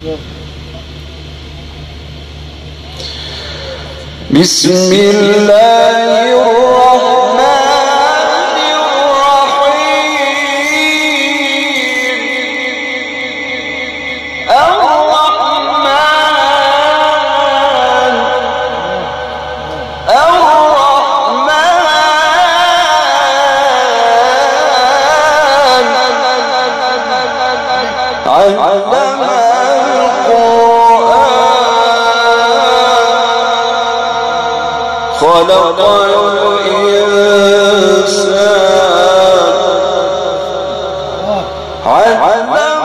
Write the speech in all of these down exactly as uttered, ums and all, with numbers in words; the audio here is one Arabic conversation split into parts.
بسم الله الرحمن الرحيم الرحمن الرحمن علم خلق الإنسان علمه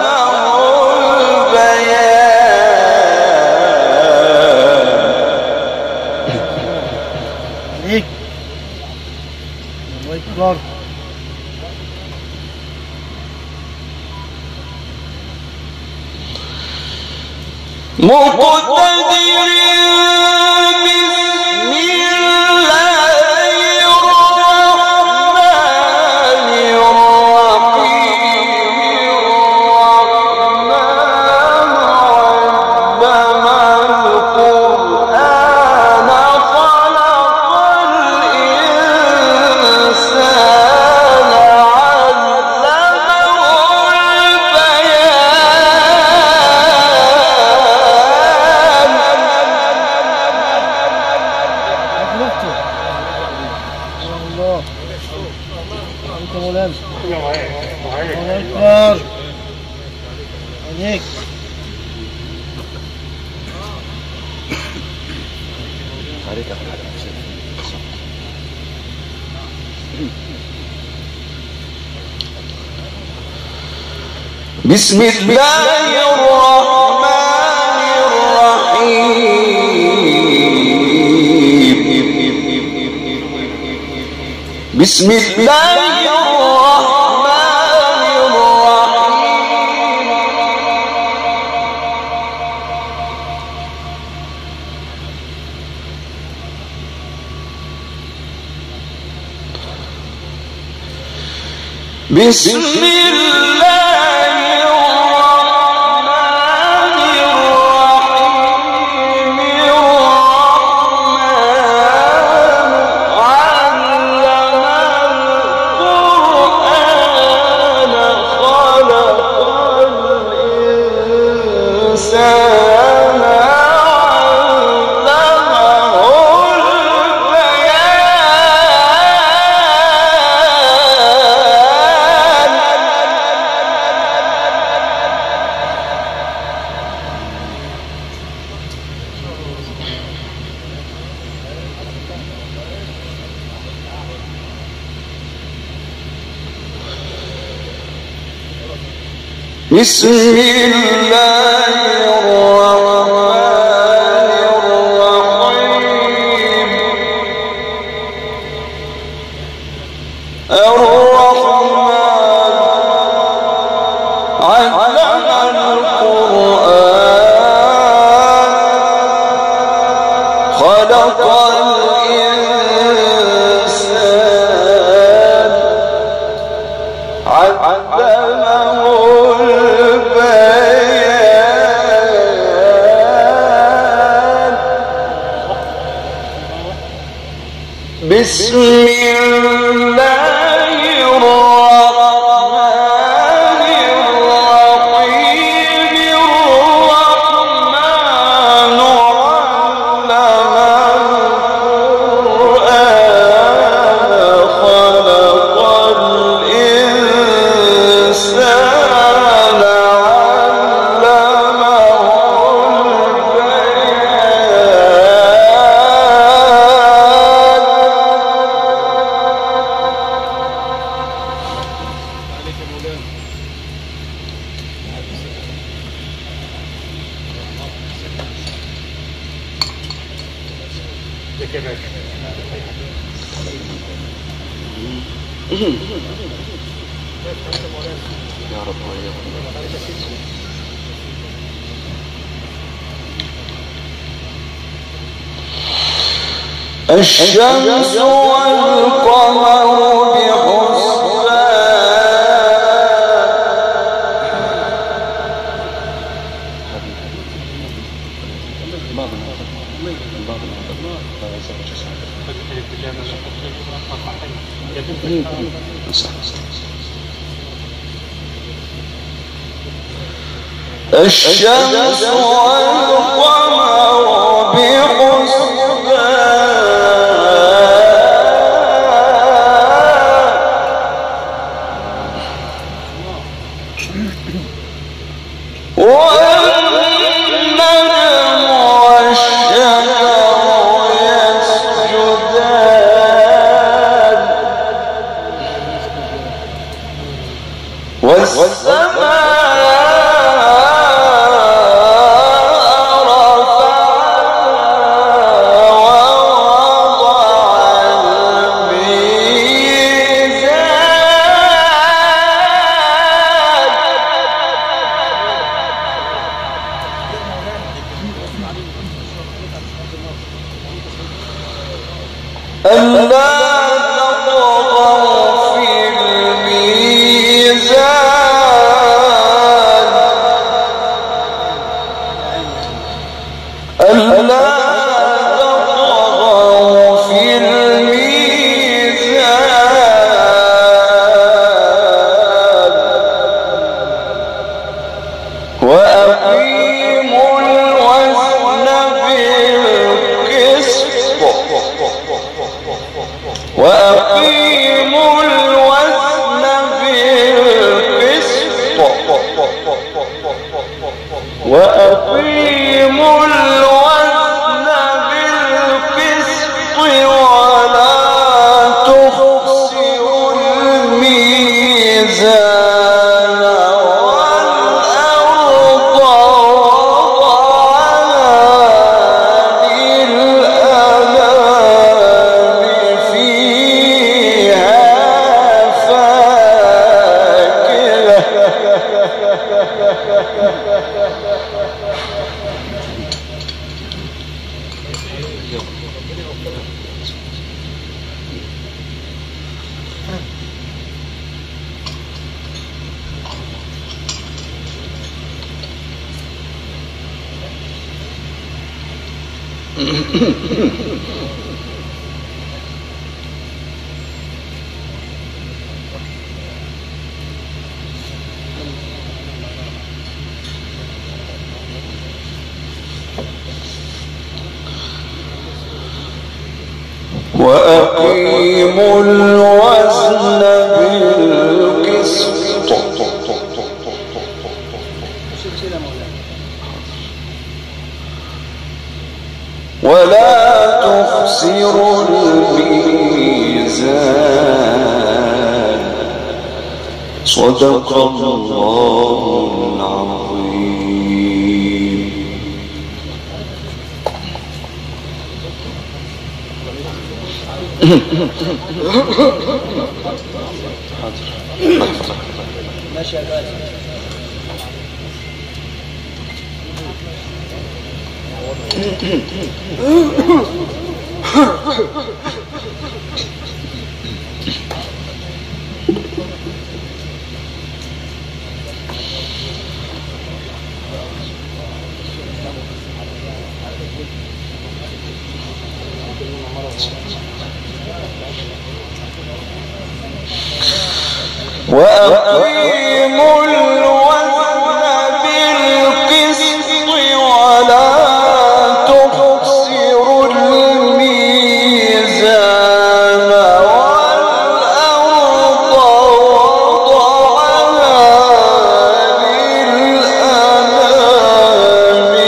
البيان الله أكبر مقتدر بسم الله الرحمن الرحيم بسم الله الرحمن الرحيم بسم الله بسم الله الرحمن الرحيم الرحمن علم القرآن خلق الإنسان علمه بسم الله الرحمن الرحيم الرحمن علم القرآن خلق الإنسان علمه يا رب الشمس والقمر بحسبان بعض بعض الشمس والقمر بحسبان وأقيموا الوزن بالقسط ولا تخسروا الميزان صدق الله العظيم. ماشي يا غالي. وأقيموا الوزن بالقسط ولا تخسروا الميزان والأرض وضعها للأنام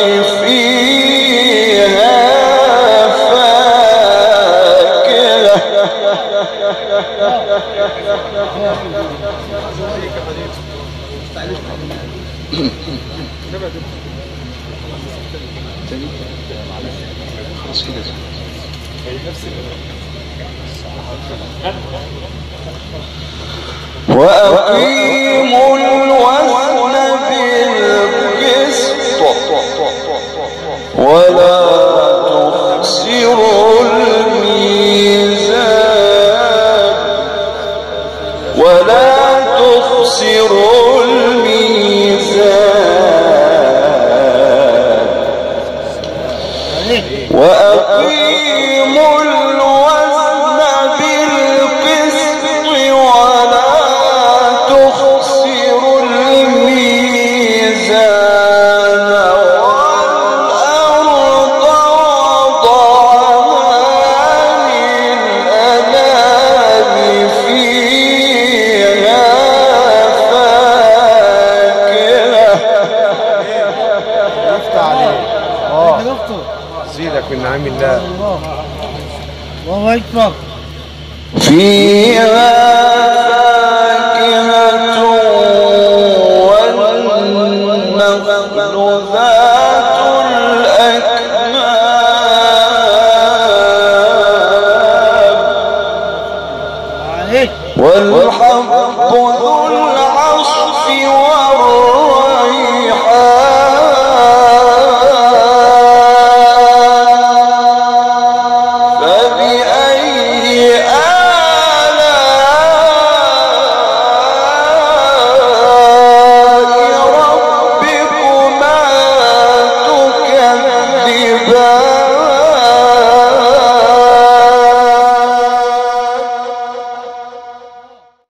فيها وأقيموا الوزن بالقسط ولا تخسروا الميزان ولا تخسروا الميزان وأقيموا الوزن بالقسط ولا تخسروا الميزان والأرض وضعها للأنام فيها فاكهة. يفتح عليك. اه زيدك من نعم الله. الله اكبر. فيها فاكهة والنخل ذات الأكمام والحب ذو العصف والريحان فبأي